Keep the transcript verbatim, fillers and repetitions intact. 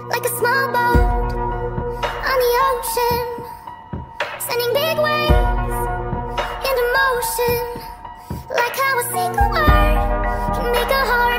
like a small boat on the ocean, sending big waves into motion. Like how a single word can make a heart